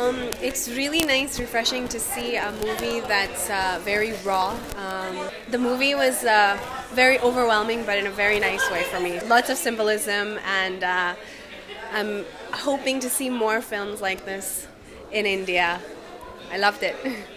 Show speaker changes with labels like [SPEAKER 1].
[SPEAKER 1] It's really nice, refreshing to see a movie that's very raw. The movie was very overwhelming, but in a very nice way for me. Lots of symbolism, and I'm hoping to see more films like this in India. I loved it.